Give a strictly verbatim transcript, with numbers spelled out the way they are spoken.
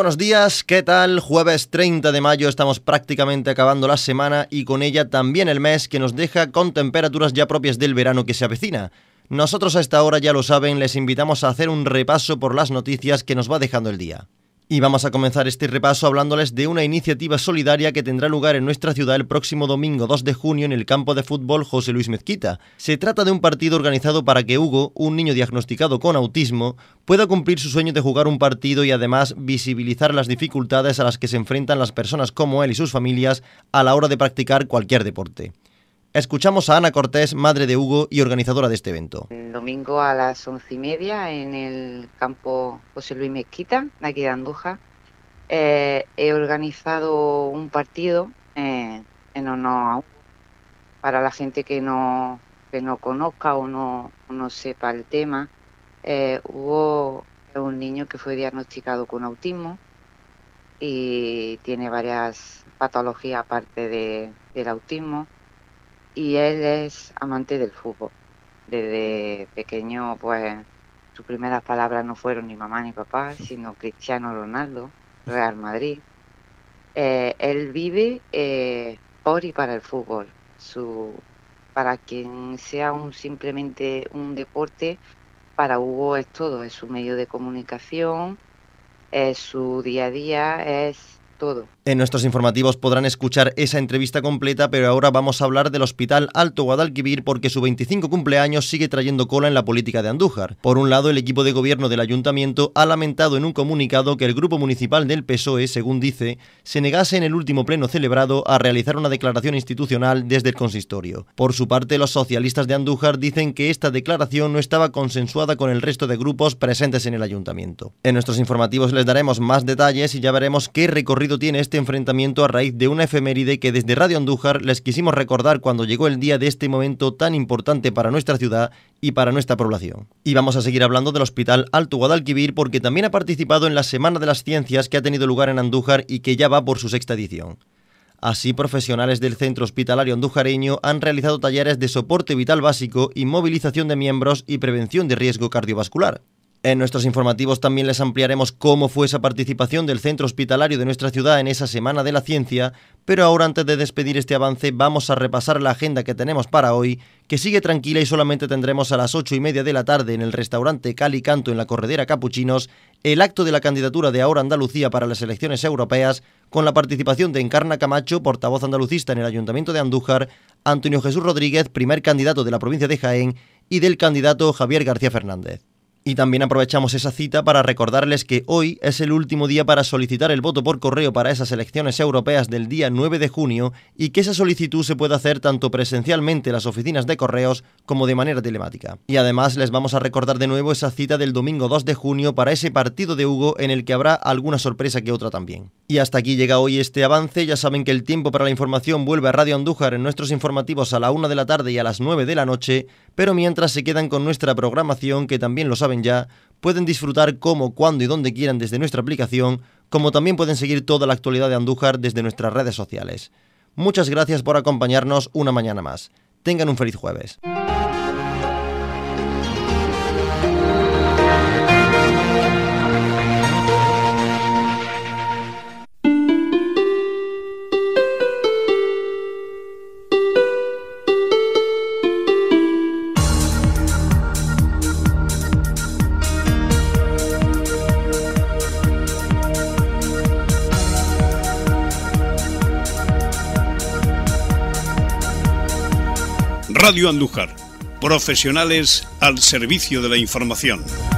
buenos días, ¿qué tal? Jueves treinta de mayo, estamos prácticamente acabando la semana y con ella también el mes que nos deja con temperaturas ya propias del verano que se avecina. Nosotros a esta hora, ya lo saben, les invitamos a hacer un repaso por las noticias que nos va dejando el día. Y vamos a comenzar este repaso hablándoles de una iniciativa solidaria que tendrá lugar en nuestra ciudad el próximo domingo dos de junio en el campo de fútbol José Luis Mezquita. Se trata de un partido organizado para que Hugo, un niño diagnosticado con autismo, pueda cumplir su sueño de jugar un partido y además visibilizar las dificultades a las que se enfrentan las personas como él y sus familias a la hora de practicar cualquier deporte. Escuchamos a Ana Cortés, madre de Hugo y organizadora de este evento. El domingo a las once y media en el campo José Luis Mezquita, de aquí de Andújar, eh, he organizado un partido eh, en honor a Hugo. Para la gente que no, que no conozca o no, no sepa el tema, eh, Hugo es un niño que fue diagnosticado con autismo y tiene varias patologías aparte de, del autismo. Y él es amante del fútbol. Desde pequeño, pues, sus primeras palabras no fueron ni mamá ni papá, sino Cristiano Ronaldo, Real Madrid. Eh, él vive eh, por y para el fútbol. Su, para quien sea un simplemente un deporte, para Hugo es todo. Es su medio de comunicación, es su día a día, es todo. En nuestros informativos podrán escuchar esa entrevista completa, pero ahora vamos a hablar del Hospital Alto Guadalquivir porque su veinticinco cumpleaños sigue trayendo cola en la política de Andújar. Por un lado, el equipo de gobierno del ayuntamiento ha lamentado en un comunicado que el grupo municipal del P S O E, según dice, se negase en el último pleno celebrado a realizar una declaración institucional desde el consistorio. Por su parte, los socialistas de Andújar dicen que esta declaración no estaba consensuada con el resto de grupos presentes en el ayuntamiento. En nuestros informativos les daremos más detalles y ya veremos qué recorrido tiene este enfrentamiento a raíz de una efeméride que desde Radio Andújar les quisimos recordar cuando llegó el día de este momento tan importante para nuestra ciudad y para nuestra población. Y vamos a seguir hablando del Hospital Alto Guadalquivir porque también ha participado en la Semana de las Ciencias que ha tenido lugar en Andújar y que ya va por su sexta edición. Así, profesionales del Centro Hospitalario Andujareño han realizado talleres de soporte vital básico, inmovilización de miembros y prevención de riesgo cardiovascular. En nuestros informativos también les ampliaremos cómo fue esa participación del centro hospitalario de nuestra ciudad en esa Semana de la Ciencia, pero ahora antes de despedir este avance vamos a repasar la agenda que tenemos para hoy, que sigue tranquila y solamente tendremos a las ocho y media de la tarde en el restaurante Cali Canto en la Corredera Capuchinos el acto de la candidatura de Ahora Andalucía para las elecciones europeas con la participación de Encarna Camacho, portavoz andalucista en el Ayuntamiento de Andújar, Antonio Jesús Rodríguez, primer candidato de la provincia de Jaén, y del candidato Javier García Fernández. Y también aprovechamos esa cita para recordarles que hoy es el último día para solicitar el voto por correo para esas elecciones europeas del día nueve de junio y que esa solicitud se puede hacer tanto presencialmente en las oficinas de correos como de manera telemática. Y además les vamos a recordar de nuevo esa cita del domingo dos de junio para ese partido de Hugo en el que habrá alguna sorpresa que otra también. Y hasta aquí llega hoy este avance. Ya saben que el tiempo para la información vuelve a Radio Andújar en nuestros informativos a la una de la tarde y a las nueve de la noche, pero mientras se quedan con nuestra programación, que también lo saben ya, pueden disfrutar como, cuando y donde quieran desde nuestra aplicación, como también pueden seguir toda la actualidad de Andújar desde nuestras redes sociales. Muchas gracias por acompañarnos una mañana más. Tengan un feliz jueves. Radio Andújar, profesionales al servicio de la información.